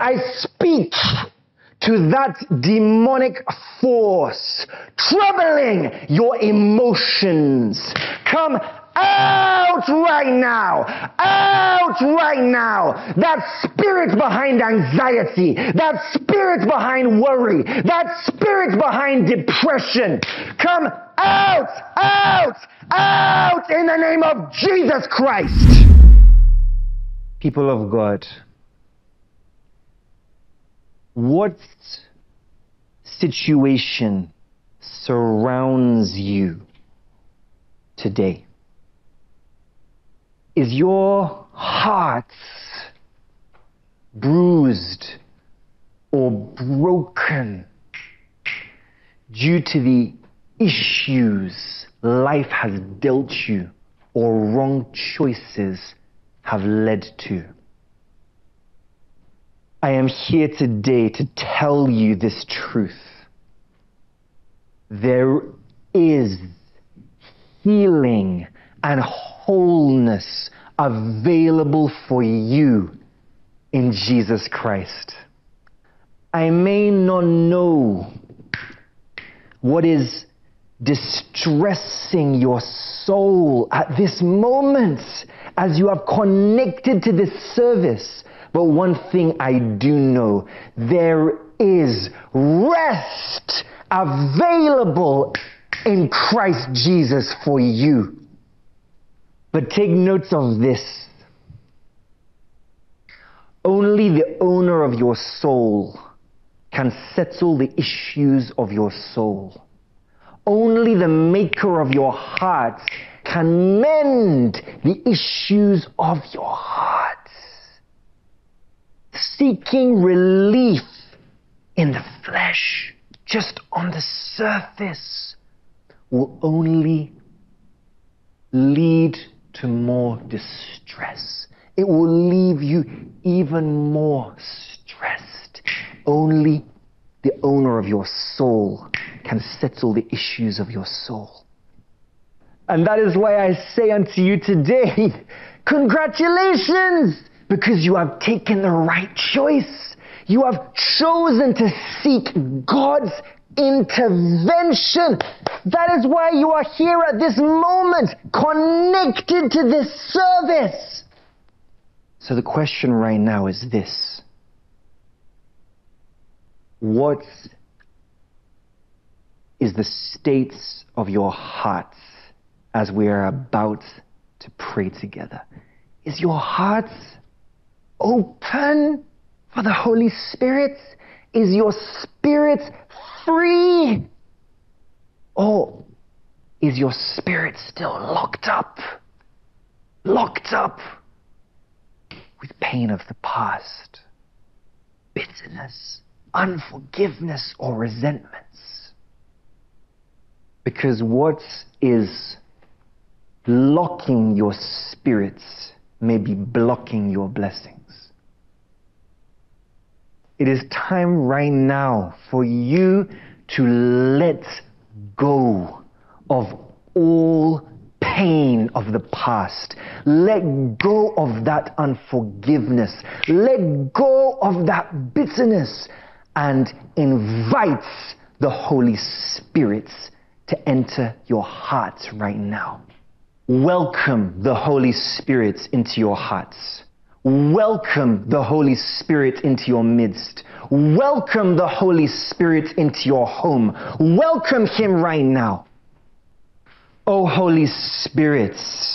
I speak to that demonic force troubling your emotions. Come out right now. Out right now. That spirit behind anxiety. That spirit behind worry. That spirit behind depression. Come out. Out. Out in the name of Jesus Christ. People of God, what situation surrounds you today? Is your heart bruised or broken due to the issues life has dealt you or wrong choices have led to? I am here today to tell you this truth. There is healing and wholeness available for you in Jesus Christ. I may not know what is distressing your soul at this moment as you have connected to this service. But one thing I do know, there is rest available in Christ Jesus for you. But take notes of this. Only the owner of your soul can settle the issues of your soul. Only the maker of your heart can mend the issues of your heart. Seeking relief in the flesh, just on the surface, will only lead to more distress. It will leave you even more stressed. Only the owner of your soul can settle the issues of your soul. And that is why I say unto you today, congratulations! Because you have taken the right choice. You have chosen to seek God's intervention. That is why you are here at this moment, connected to this service. So the question right now is this. What is the state of your heart as we are about to pray together? Is your heart open for the Holy Spirit? Is your spirit free? Or is your spirit still locked up? Locked up with pain of the past, bitterness, unforgiveness, or resentments? Because what is locking your spirits may be blocking your blessings. It is time right now for you to let go of all pain of the past. Let go of that unforgiveness. Let go of that bitterness and invite the Holy Spirit to enter your heart right now. Welcome the Holy Spirit into your hearts. Welcome the Holy Spirit into your midst. Welcome the Holy Spirit into your home. Welcome Him right now. Oh Holy Spirit,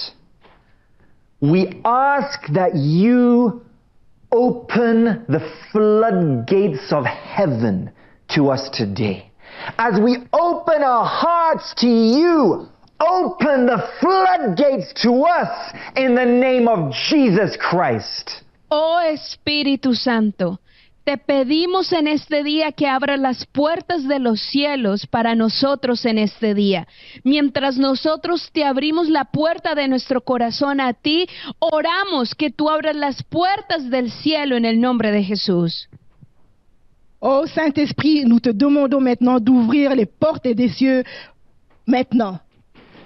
we ask that you open the floodgates of heaven to us today. As we open our hearts to you, open the floodgates to us in the name of Jesus Christ. Oh Espíritu Santo, te pedimos en este día que abras las puertas de los cielos para nosotros en este día. Mientras nosotros te abrimos la puerta de nuestro corazón a ti, oramos que tú abras las puertas del cielo en el nombre de Jesús. Oh Saint-Esprit, nous te demandons maintenant d'ouvrir les portes des cieux maintenant.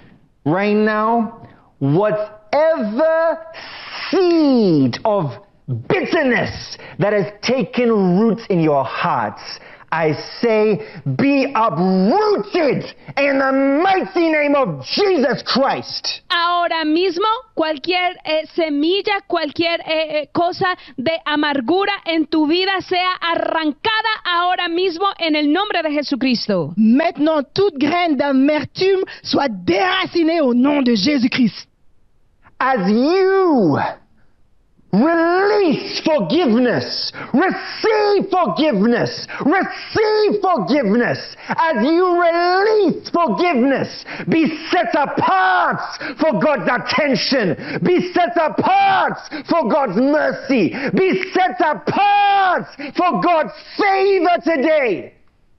Right now, whatever seed of bitterness that has taken root in your hearts, I say, be uprooted in the mighty name of Jesus Christ. Ahora mismo, cualquier semilla, cualquier cosa de amargura en tu vida sea arrancada ahora mismo en el nombre de Jesucristo. Maintenant, toute graine d'amertume soit déracinée au nom de Jésus-Christ. As you release forgiveness, receive forgiveness, receive forgiveness. As you release forgiveness, be set apart for God's attention, be set apart for God's mercy, be set apart for God's favor today.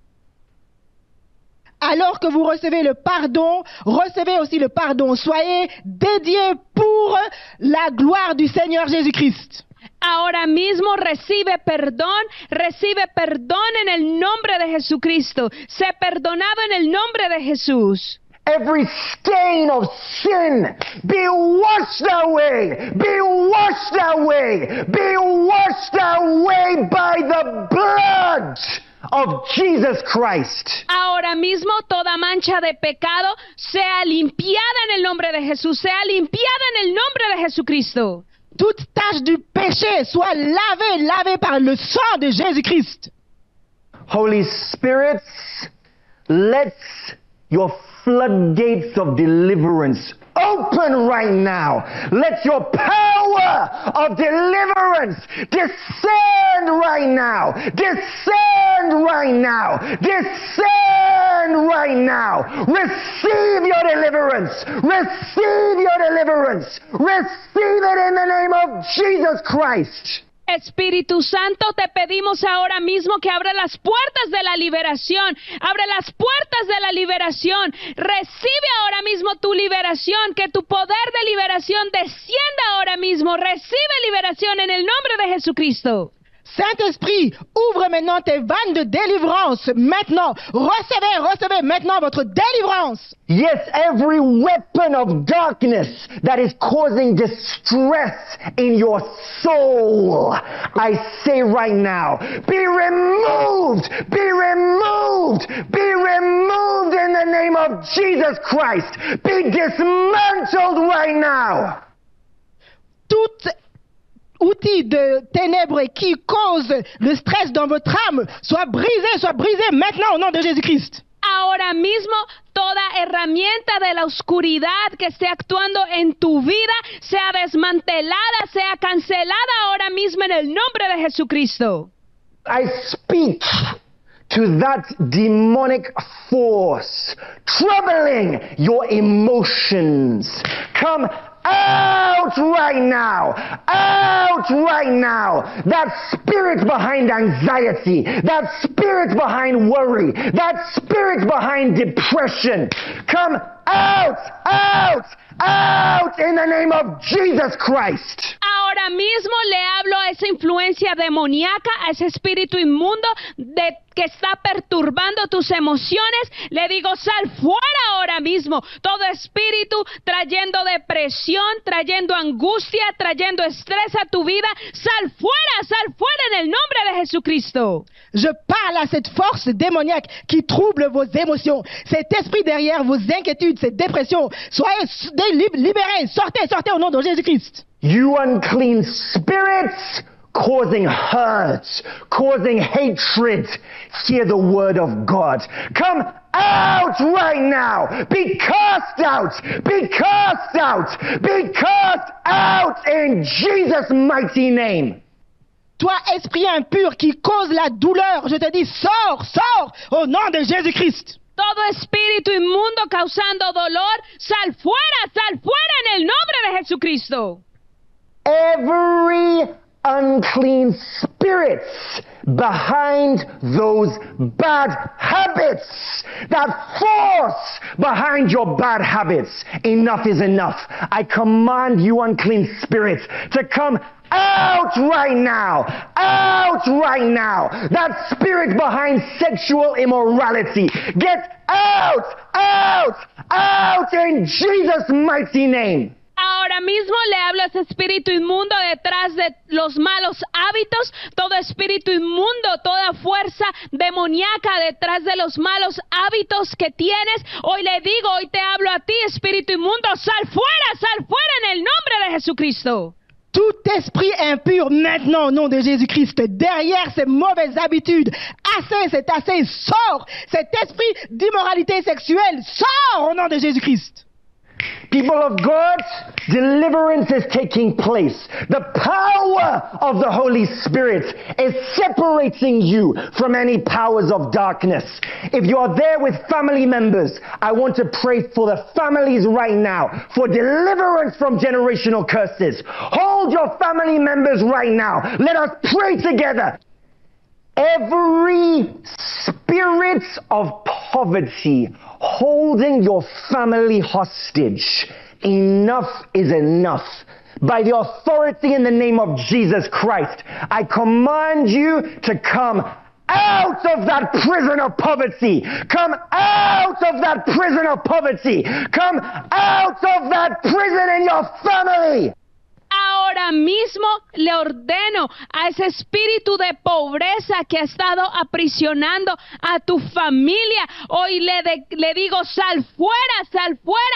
Alors que vous recevez le pardon, recevez aussi le pardon. Soyez dédiés pour la gloire du Seigneur Jésus-Christ. Ahora mismo recibe perdón en el nombre de Jesucristo. Sé perdonado en el nombre de Jesús. Every stain of sin be washed away, be washed away, be washed away by the blood of Jesus Christ. Ahora mismo toda mancha de pecado sea limpiada en el nombre de Jesús, sea limpiada en el nombre de Jesucristo. Toute tache du péché soit lavée par le sang de Jésus-Christ. Holy Spirit, let your floodgates of deliverance open right now. Let your power of deliverance descend right now. Descend right now. Descend right now. Receive your deliverance. Receive your deliverance. Receive it in the name of Jesus Christ. Espíritu Santo, te pedimos ahora mismo que abra las puertas de la liberación. Abre las puertas de la liberación. Recibe ahora mismo tu liberación. Que tu poder de liberación descienda ahora mismo. Recibe liberación en el nombre de Jesucristo. Saint-Esprit, ouvre maintenant tes vannes de délivrance. Maintenant, recevez maintenant votre délivrance. Yes, every weapon of darkness that is causing distress in your soul, I say right now, be removed, be removed, be removed in the name of Jesus Christ. Be dismantled right now. Tout outil de ténèbres qui cause le stress dans votre âme soit brisé maintenant au nom de Jésus-Christ. Ahora mismo, toda herramienta de la oscuridad que esté actuando en tu vida sea desmantelada, sea cancelada ahora mismo en el nombre de Jesucristo. I speak to that demonic force troubling your emotions. Come out right now, out right now. That spirit behind anxiety, that spirit behind worry, that spirit behind depression, come out, out, out in the name of Jesus Christ. Ahora mismo le hablo a esa influencia demoníaca, a ese espíritu inmundo que está perturbando tus emociones. Le digo, sal fuera ahora mismo. Todo espíritu trayendo depresión, trayendo angustia, trayendo estrés a tu vida. Sal fuera en el nombre de Jesucristo. Je parle à cette force démoniaque qui trouble vos émotions. Cet esprit derrière vos inquiétudes, cette dépression. Soyez libérés, sortez au nom de Jésus-Christ. You unclean spirits causing hurt, causing hatred, hear the word of God. Come out right now. Be cast out. Be cast out. Be cast out in Jesus' mighty name. Toi, esprit impur qui cause la douleur, je te dis, sors au nom de Jésus-Christ. Todo espíritu inmundo causando dolor, sal fuera en el nombre de Jesucristo. Every unclean spirits behind those bad habits, that force behind your bad habits, enough is enough. I command you unclean spirits to come out right now, out right now. That spirit behind sexual immorality, get out, out, out in Jesus' mighty name. Ahora mismo le hablo a ese espíritu inmundo detrás de los malos hábitos, todo espíritu inmundo, toda fuerza demoníaca detrás de los malos hábitos que tienes. Hoy le digo, hoy te hablo a ti, espíritu inmundo, sal fuera en el nombre de Jesucristo. Tout esprit impur maintenant au nom de Jésus-Christ, derrière ces mauvaises habitudes, assez, c'est assez, sors! Cet esprit d'immoralité sexuelle, sors au nom de Jésus-Christ! People of God, deliverance is taking place. The power of the Holy Spirit is separating you from any powers of darkness. If you are there with family members, I want to pray for the families right now for deliverance from generational curses. Hold your family members right now. Let us pray together. Every spirit of poverty holding your family hostage, enough is enough. By the authority in the name of Jesus Christ, I command you to come out of that prison of poverty. Come out of that prison of poverty. Come out of that prison in your family. Ahora mismo le ordeno a ese espíritu de pobreza que ha estado aprisionando a tu familia. Hoy le digo, sal fuera, sal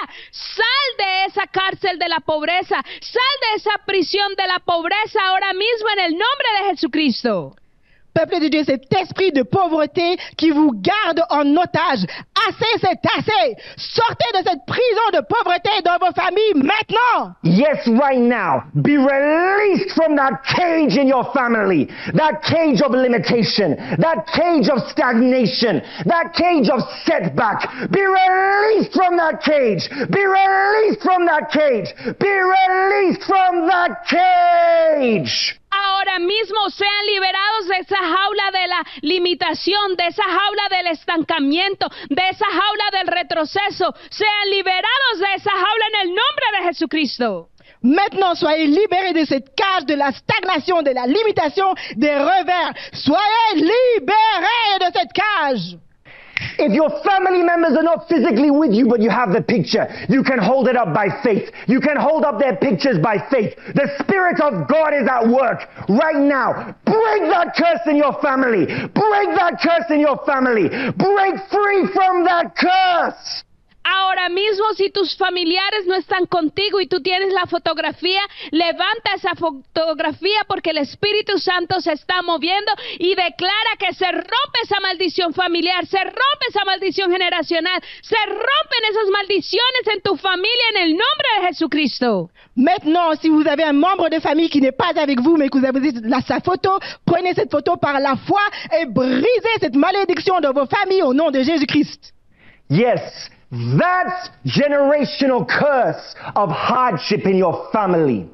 de esa cárcel de la pobreza, sal de esa prisión de la pobreza ahora mismo en el nombre de Jesucristo. Peuple de Dieu, cet esprit de pauvreté qui vous garde en otage, assez, c'est assez. Sortez de cette prison de pauvreté dans vos familles maintenant. Yes, right now. Be released from that cage in your family. That cage of limitation. That cage of stagnation. That cage of setback. Be released from that cage. Be released from that cage. Be released from that cage. Ahora mismo sean liberados de esa jaula de la limitación, de esa jaula del estancamiento, de esa jaula del retroceso. Sean liberados de esa jaula en el nombre de Jesucristo. Maintenant, soyez libérés de cette cage de la stagnation, de la limitation, des revers. Soyez libérés de cette cage. If your family members are not physically with you, but you have the picture, you can hold it up by faith. You can hold up their pictures by faith. The Spirit of God is at work right now. Break that curse in your family. Break that curse in your family. Break free from that curse. Ahora mismo, si tus familiares no están contigo y tú tienes la fotografía, levanta esa fotografía porque el Espíritu Santo se está moviendo y declara que se rompe esa maldición familiar, se rompe esa maldición generacional, se rompen esas maldiciones en tu familia en el nombre de Jesucristo. Maintenant, si vous avez un membre de famille qui n'est pas avec vous, mais que vous avez sa photo, prenez cette photo par la foi et brisez cette malédiction dans vos familles au nom de Jésus-Christ. Yes. That generational curse of hardship in your family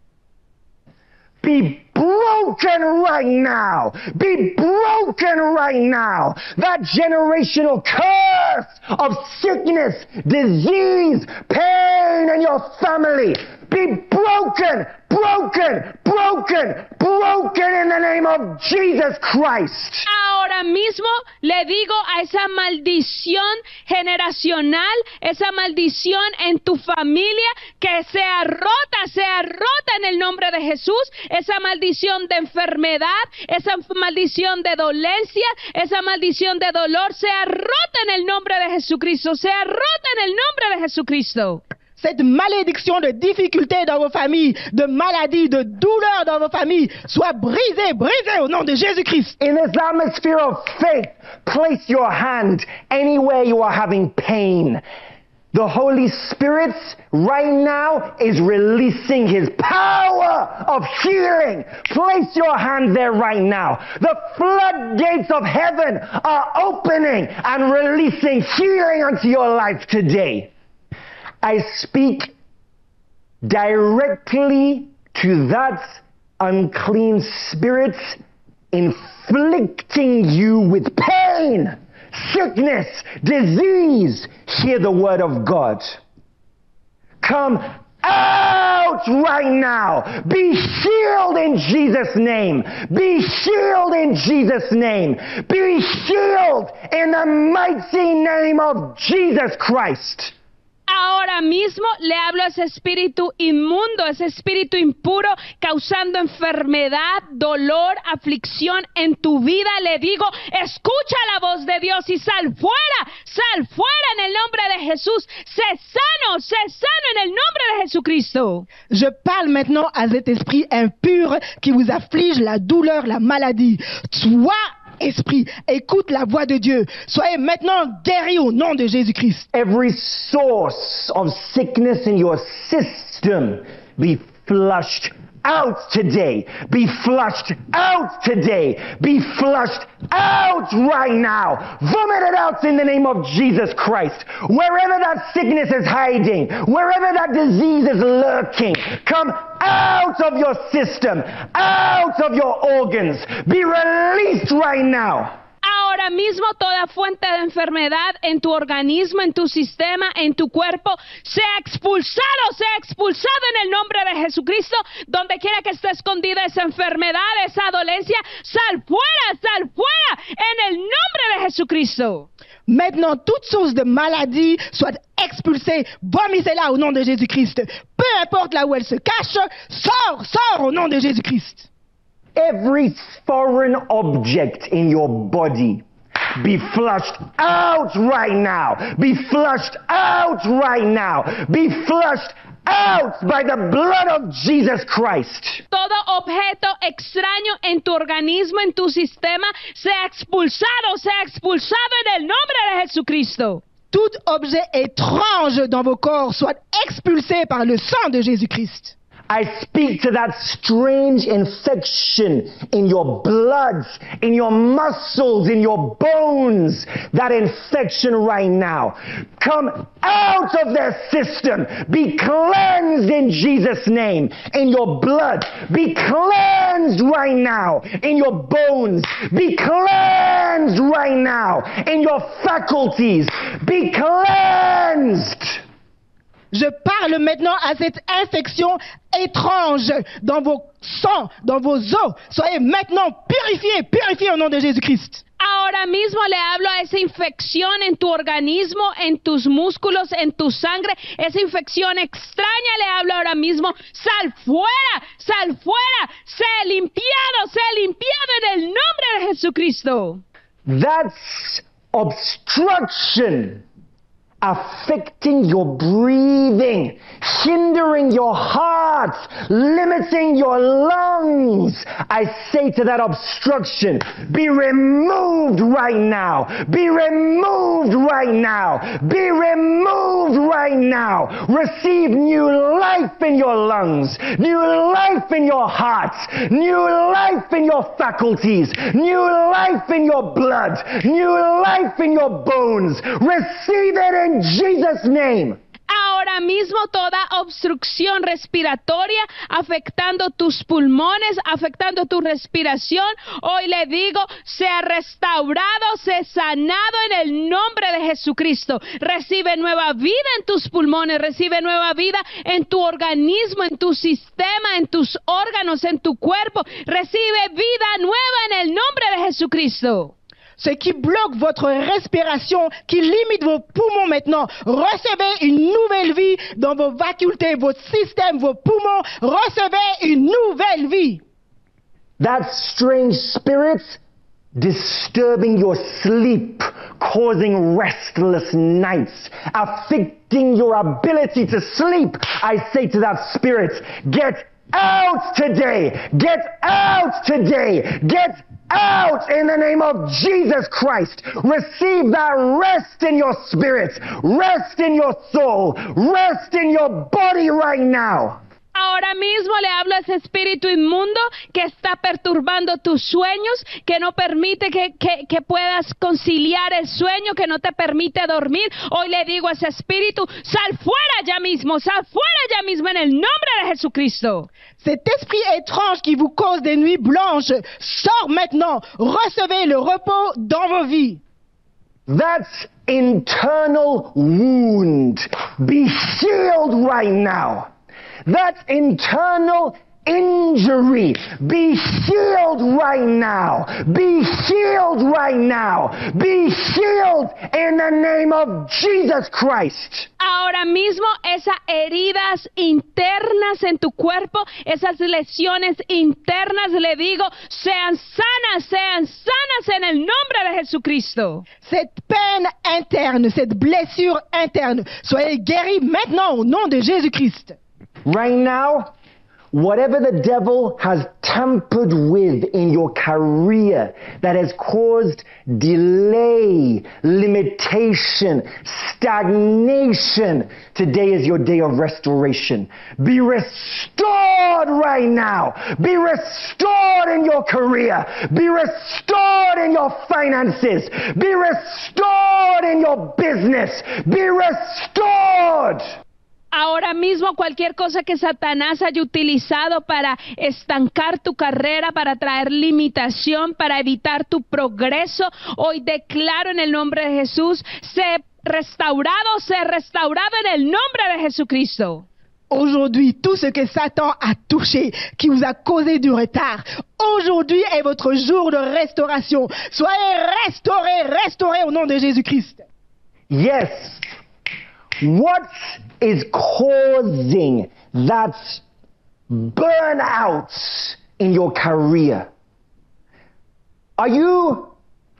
be broken right now. Be broken right now. That generational curse of sickness, disease, pain in your family be broken, broken, broken, broken in the name of Jesus Christ. Ahora mismo le digo a esa maldición generacional, esa maldición en tu familia, que sea rota en el nombre de Jesús, esa maldición de enfermedad, esa maldición de dolencia, esa maldición de dolor, sea rota en el nombre de Jesucristo, sea rota en el nombre de Jesucristo. Cette malédiction de difficultés dans vos familles, de maladies, de douleurs dans vos familles, soit brisée, brisée au nom de Jésus-Christ. In this atmosphere of faith, place your hand anywhere you are having pain. The Holy Spirit right now is releasing His power of healing. Place your hand there right now. The floodgates of heaven are opening and releasing healing unto your life today. I speak directly to that unclean spirit inflicting you with pain, sickness, disease. Hear the word of God. Come out right now. Be healed in Jesus' name. Be healed in Jesus' name. Be healed in the mighty name of Jesus Christ. Ahora mismo le hablo a ese espíritu inmundo, ese espíritu impuro, causando enfermedad, dolor, aflicción en tu vida. Le digo, escucha la voz de Dios y sal fuera en el nombre de Jesús. Sé sano en el nombre de Jesucristo. Je parle maintenant à cet esprit impur qui vous afflige, la douleur, la maladie. Toi, esprit, écoute la voix de Dieu. Soyez maintenant guéris au nom de Jésus-Christ. Every source of sickness in your system be flushed out today. Be flushed out today. Be flushed out right now. Vomit it out in the name of Jesus Christ. Wherever that sickness is hiding, wherever that disease is lurking, come out of your system, out of your organs. Be released right now. Ahora mismo toda fuente de enfermedad en tu organismo, en tu sistema, en tu cuerpo, sea expulsado en el nombre de Jesucristo. Donde quiera que esté escondida esa enfermedad, esa dolencia, sal fuera en el nombre de Jesucristo. Maintenant, toute source de maladie soit expulsée. Vomissez-la au nom de Jésus-Christ. Peu importe là où elle se cache, sors au nom de Jésus-Christ. Every foreign object in your body be flushed out right now. Be flushed out right now. Be flushed out by the blood of Jesus Christ. Todo objeto extraño en tu organismo, en tu sistema, sea expulsado en el nombre de Jesucristo. Tout objet étrange dans vos corps soit expulsé par le sang de Jésus-Christ. I speak to that strange infection in your blood, in your muscles, in your bones, that infection right now. Come out of their system. Be cleansed in Jesus' name. In your blood. Be cleansed right now. In your bones. Be cleansed right now. In your faculties. Be cleansed. Je parle maintenant à cette infection étrange dans vos sangs, dans vos os. Soyez maintenant purifiés au nom de Jésus-Christ. Ahora mismo le hablo a esa infección en tu organismo, en tus músculos, en tu sangre, esa infección extraña. Le hablo ahora mismo, sal fuera, sé limpiado en el nombre de Jesucristo. That's obstruction. Affecting your breathing, hindering your heart, limiting your lungs. I say to that obstruction, be removed right now. Be removed right now. Be removed right now. Receive new life in your lungs, new life in your heart, new life in your faculties, new life in your blood, new life in your bones. Receive it in Jesus' name. Ahora mismo toda obstrucción respiratoria afectando tus pulmones, afectando tu respiración, hoy le digo, sea restaurado, sea sanado en el nombre de Jesucristo. Recibe nueva vida en tus pulmones, recibe nueva vida en tu organismo, en tu sistema, en tus órganos, en tu cuerpo. Recibe vida nueva en el nombre de Jesucristo. Ce qui bloque votre respiration, qui limite vos poumons maintenant, recevez une nouvelle vie dans vos facultés, vos systèmes, vos poumons. Recevez une nouvelle vie. That strange spirit disturbing your sleep, causing restless nights, affecting your ability to sleep. I say to that spirit, get out today. Get out today. Get out in the name of Jesus Christ. Receive that rest in your spirit, rest in your soul, rest in your body right now. Ahora mismo le hablo a ese espíritu inmundo que está perturbando tus sueños, que no permite que puedas conciliar el sueño, que no te permite dormir. Hoy le digo a ese espíritu, sal fuera ya mismo en el nombre de Jesucristo. Cet esprit étrange qui vous cause des nuits blanches, sort maintenant. Recevez le repos dans vos vies. That internal wound be healed right now. That internal injury be healed right now. Be healed right now. Be healed in the name of Jesus Christ. Ahora mismo esas heridas internas en tu cuerpo, esas lesiones internas, le digo, sean sanas en el nombre de Jesucristo. Cette peine interne, cette blessure interne, soyez guéris maintenant au nom de Jésus-Christ. Right now, whatever the devil has tampered with in your career that has caused delay, limitation, stagnation, today is your day of restoration. Be restored right now. Be restored in your career. Be restored in your finances. Be restored in your business. Be restored. Ahora mismo cualquier cosa que Satanás haya utilizado para estancar tu carrera, para traer limitación, para evitar tu progreso, hoy declaro en el nombre de Jesús, sé restaurado en el nombre de Jesucristo. Aujourd'hui, tout ce que Satan a touché, qui vous a causé du retard, aujourd'hui est votre jour de restauration. Soyez restaurés au nom de Jésus-Christ. Yes. What is causing that burnout in your career? Are you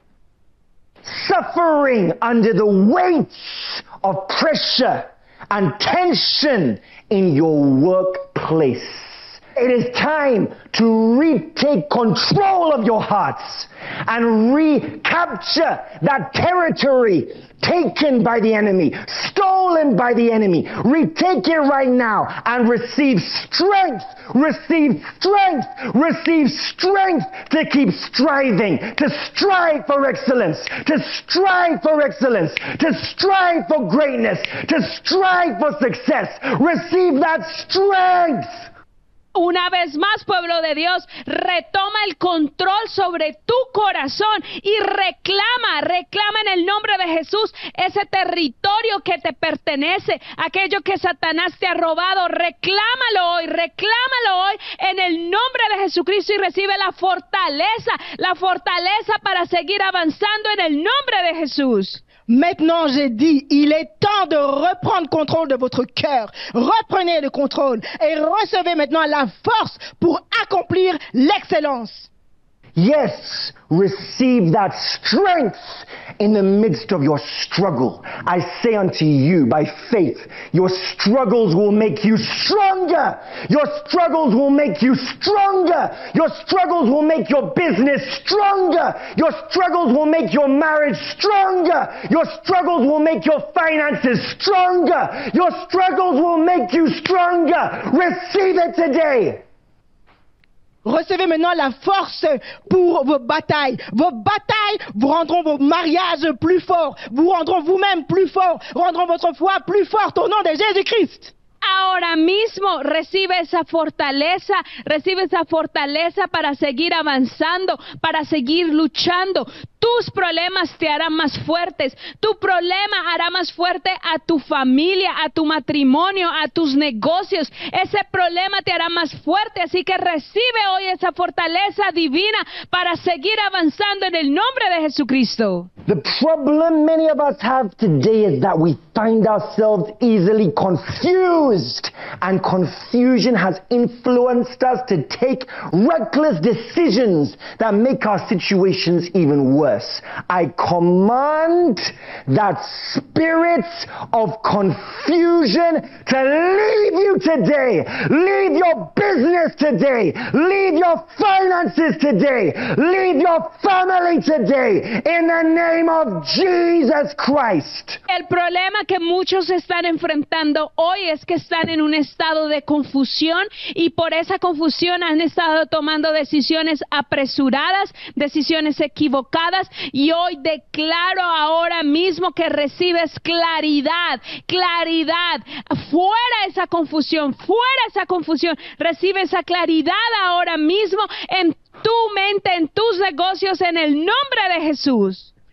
suffering under the weight of pressure and tension in your workplace? It is time to retake control of your hearts and recapture that territory taken by the enemy, stolen by the enemy. Retake it right now and receive strength to keep striving, to strive for excellence, to strive for greatness, to strive for success. Receive that strength. Una vez más, pueblo de Dios, retoma el control sobre tu corazón y reclama en el nombre de Jesús ese territorio que te pertenece, aquello que Satanás te ha robado. Reclámalo hoy en el nombre de Jesucristo y recibe la fortaleza para seguir avanzando en el nombre de Jesús. Maintenant, j'ai dit, il est temps de reprendre contrôle de votre cœur. Reprenez le contrôle et recevez maintenant la force pour accomplir l'excellence. Yes, receive that strength in the midst of your struggle. I say unto you, by faith, your struggles will make you stronger. Your struggles will make you stronger. Your struggles will make your business stronger. Your struggles will make your marriage stronger. Your struggles will make your finances stronger. Your struggles will make you stronger. Receive it today. Recevez maintenant la force pour vos batailles. Vos batailles vous rendront vos mariages plus forts, vous rendront vous-même plus forts, rendront votre foi plus forte au nom de Jésus-Christ. Ahora mismo recibe esa fortaleza para seguir avanzando, para seguir luchando. Tus problemas te harán más fuertes. Tu problema hará más fuerte a tu familia, a tu matrimonio, a tus negocios. Ese problema te hará más fuerte, así que recibe hoy esa fortaleza divina para seguir avanzando en el nombre de Jesucristo. The problem many of us have today is that we find ourselves easily confused, and confusion has influenced us to take reckless decisions that make our situations even worse. I command that spirit of confusion to leave you today. Leave your business today. Leave your finances today. Leave your family today. In the name of Jesus Christ. El problema que muchos están enfrentando hoy es que están en un estado de confusión y por esa confusión han estado tomando decisiones apresuradas, decisiones equivocadas, y hoy declaro ahora mismo que recibes claridad, fuera esa confusión, recibe esa claridad ahora mismo en tu mente, en tus negocios, en el nombre de Jesús.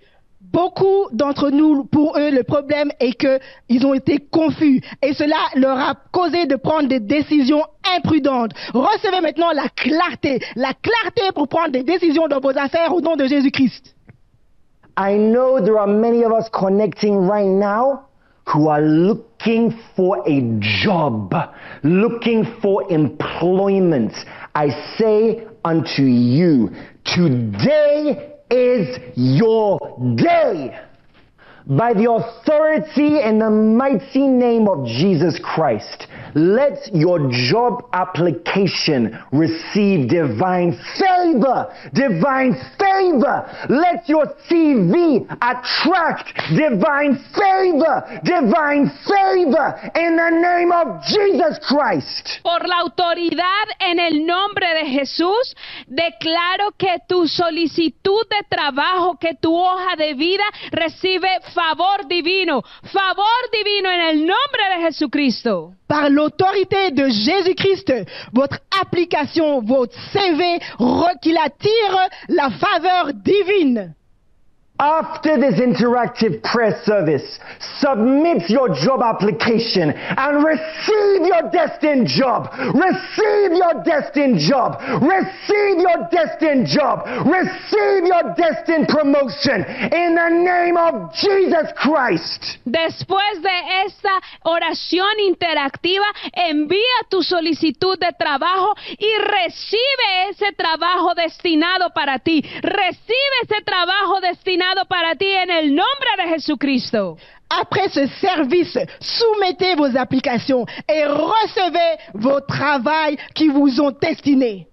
Beaucoup d'entre nous, pour eux, le problème est qu'ils ont été confus et cela leur a causé de prendre des décisions imprudentes. Recevez maintenant la clarté pour prendre des décisions dans vos affaires au nom de Jésus-Christ. I know there are many of us connecting right now who are looking for a job, looking for employment. I say unto you, today is your day. By the authority and the mighty name of Jesus Christ, let your job application receive divine favor. Divine favor. Let your CV attract divine favor. Divine favor in the name of Jesus Christ. Por la autoridad en el nombre de Jesús, declaro que tu solicitud de trabajo, que tu hoja de vida recibe favor divino en el nombre de Jesucristo. Par l'autorité de Jésus-Christ, votre application, votre CV, qu'il attire la faveur divine. After this interactive prayer service, submit your job application and receive your destined job. Receive your destined job. Receive your destined job. Receive your destined promotion in the name of Jesus Christ. Después de esta oración interactiva, envía tu solicitud de trabajo y recibe ese trabajo destinado para ti. Recibe ese trabajo destinado para ti en el nombre de Jesucristo. Après ce service, soumettez vos applications et recevez vos travails qui vous ont destiné.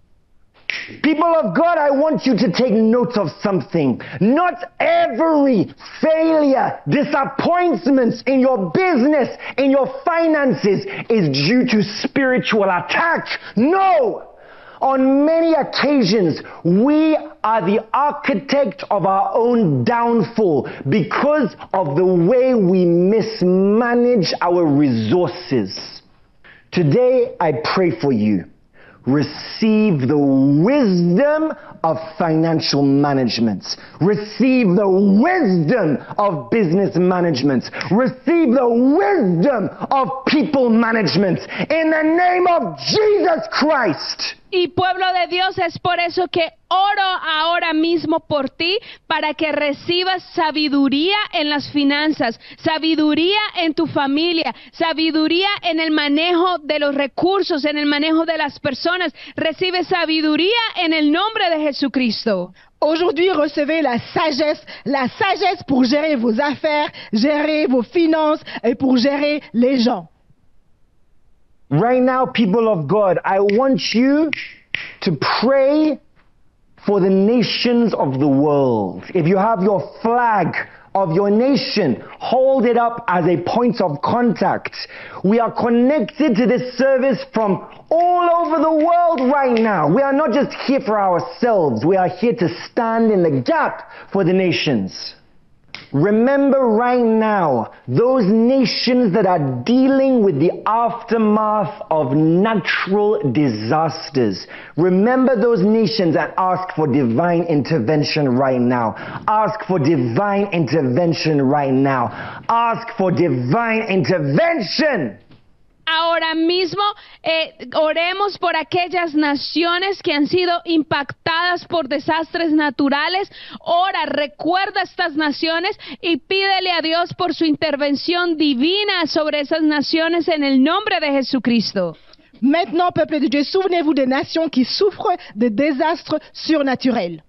People of God, I want you to take note of something. Not every failure, disappointments in your business, in your finances is due to spiritual attack. No! On many occasions, we are the architect of our own downfall because of the way we mismanage our resources. Today, I pray for you. Receive the wisdom of financial management. Receive the wisdom of business management. Receive the wisdom of people management. In the name of Jesus Christ. Y pueblo de Dios, es por eso que oro ahora mismo por ti, para que recibas sabiduría en las finanzas, sabiduría en tu familia, sabiduría en el manejo de los recursos, en el manejo de las personas. Recibe sabiduría en el nombre de Jesucristo. Aujourd'hui, recevez la sagesse pour gérer vos affaires, gérer vos finances et pour gérer les gens. Right now, people of God, I want you to pray for the nations of the world. If you have your flag of your nation, hold it up as a point of contact. We are connected to this service from all over the world right now. We are not just here for ourselves. We are here to stand in the gap for the nations. Remember right now, those nations that are dealing with the aftermath of natural disasters. Remember those nations and ask for divine intervention right now. Ask for divine intervention right now. Ask for divine intervention. Ahora mismo oremos por aquellas naciones que han sido impactadas por desastres naturales. Ora, recuerda estas naciones y pídele a Dios por su intervención divina sobre esas naciones en el nombre de Jesucristo. Maintenant, peuple de Dieu, souvenez-vous des nations qui souffrent de désastres surnaturels.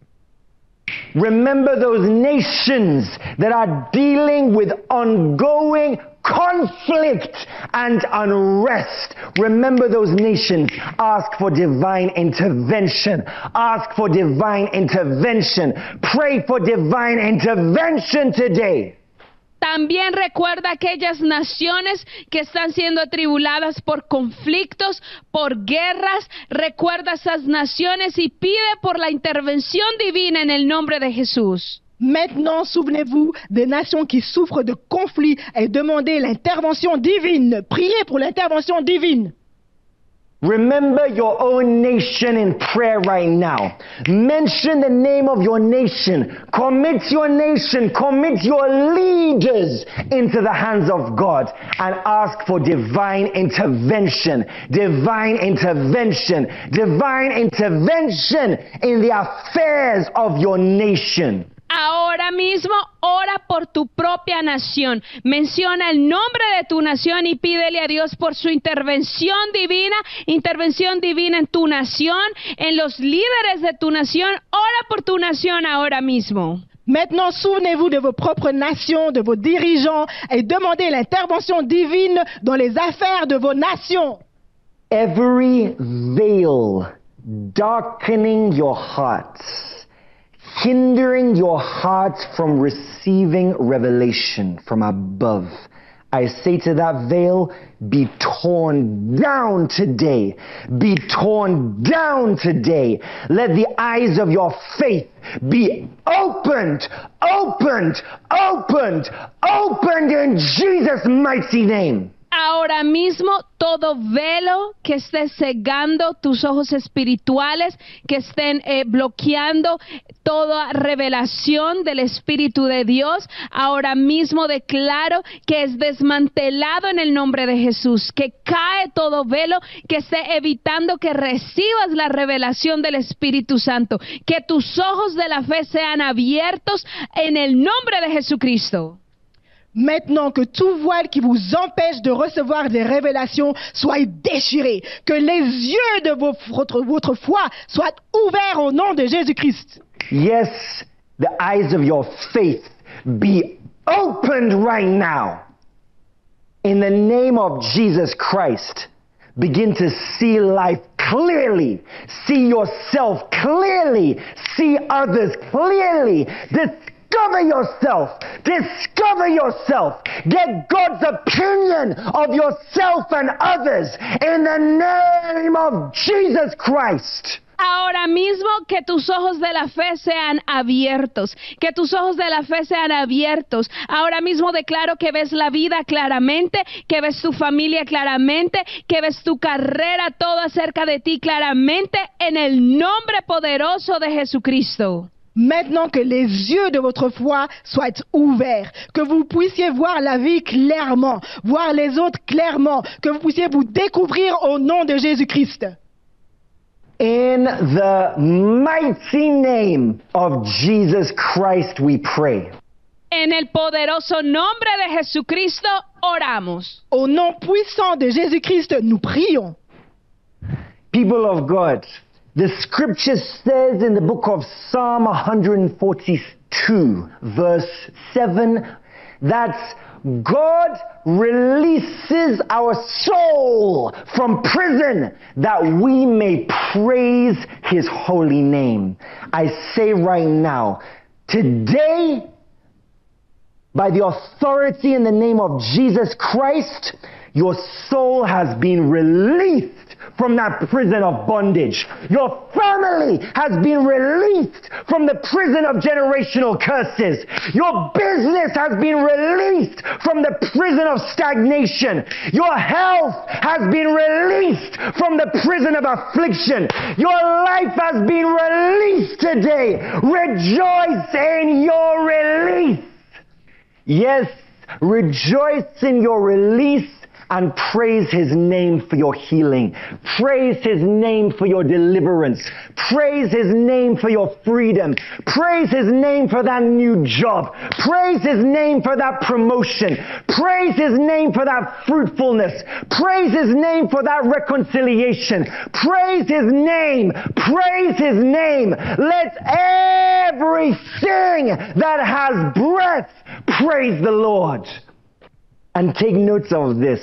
Remember those nations that are dealing with ongoing conflict and unrest. Remember those nations. Ask for divine intervention. Ask for divine intervention. Pray for divine intervention today. También recuerda aquellas naciones que están siendo atribuladas por conflictos, por guerras. Recuerda esas naciones y pide por la intervención divina en el nombre de Jesús. Maintenant, souvenez-vous des nations qui souffrent de conflits et demandez l'intervention divine. Priez pour l'intervention divine. Remember your own nation in prayer right now. Mention the name of your nation. Commit your nation, commit your leaders into the hands of God and ask for divine intervention. Divine intervention. Divine intervention in the affairs of your nation. Ahora mismo ora por tu propia nación. Menciona el nombre de tu nación y pídele a Dios por su intervención divina en tu nación, en los líderes de tu nación. Ora por tu nación ahora mismo. Maintenant, souvenez-vous de vos propres nations, de vos dirigeants, et demandez l'intervention divine dans les affaires de vos nations. Every veil darkening your hearts, hindering your hearts from receiving revelation from above, I say to that veil, be torn down today. Be torn down today. Let the eyes of your faith be opened in Jesus' mighty name. Ahora mismo todo velo que esté cegando tus ojos espirituales, que estén bloqueando toda revelación del Espíritu de Dios, ahora mismo declaro que es desmantelado en el nombre de Jesús, que cae todo velo que esté evitando que recibas la revelación del Espíritu Santo, que tus ojos de la fe sean abiertos en el nombre de Jesucristo. Maintenant que tout voile qui vous empêche de recevoir des révélations soit déchiré, que les yeux de votre foi soient ouverts au nom de Jésus-Christ. Yes, the eyes of your faith be opened right now. In the name of Jesus Christ, begin to see life clearly, see yourself clearly, see others clearly. Discover yourself. Get God's opinion of yourself and others in the name of Jesus Christ. Ahora mismo que tus ojos de la fe sean abiertos, que tus ojos de la fe sean abiertos. Ahora mismo declaro que ves la vida claramente, que ves tu familia claramente, que ves tu carrera, todo acerca de ti claramente, en el nombre poderoso de Jesucristo. Maintenant que les yeux de votre foi soient ouverts, que vous puissiez voir la vie clairement, voir les autres clairement, que vous puissiez vous découvrir au nom de Jésus-Christ. In the mighty name of Jesus Christ we pray. En el poderoso nombre de Jesucristo oramos. Au nom puissant de Jésus-Christ, nous prions. People of God, the scripture says in the book of Psalm 142, verse 7, that God releases our soul from prison that we may praise His holy name. I say right now, today, by the authority in the name of Jesus Christ, your soul has been released from that prison of bondage. Your family has been released from the prison of generational curses. Your business has been released from the prison of stagnation. Your health has been released from the prison of affliction. Your life has been released today. Rejoice in your release. Yes, rejoice in your release. And praise His name for your healing. Praise His name for your deliverance. Praise His name for your freedom. Praise His name for that new job. Praise His name for that promotion. Praise His name for that fruitfulness. Praise His name for that reconciliation. Praise His name. Praise His name. Let everything that has breath praise the Lord. And take notes of this.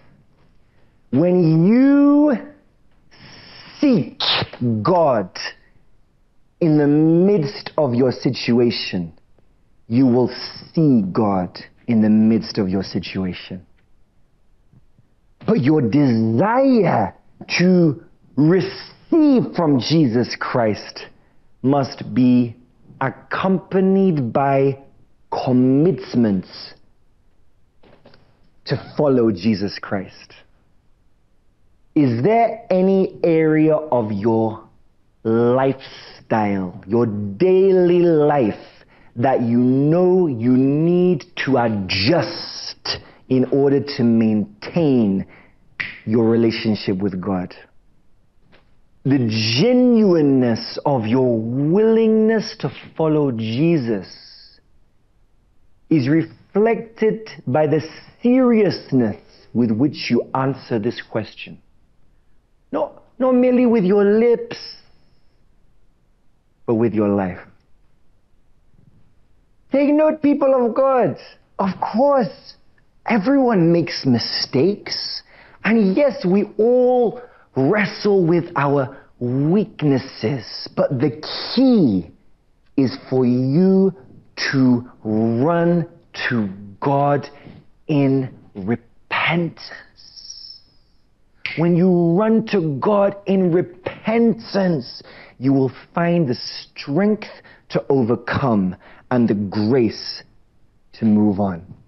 When you seek God in the midst of your situation, you will see God in the midst of your situation. But your desire to receive from Jesus Christ must be accompanied by commitments to follow Jesus Christ. Is there any area of your lifestyle, your daily life, that you know you need to adjust in order to maintain your relationship with God? The genuineness of your willingness to follow Jesus is reflected by the seriousness with which you answer this question. Not merely with your lips, but with your life. Take note, people of God. Of course, everyone makes mistakes. And yes, we all wrestle with our weaknesses. But the key is for you to run to God in repentance. When you run to God in repentance, you will find the strength to overcome and the grace to move on.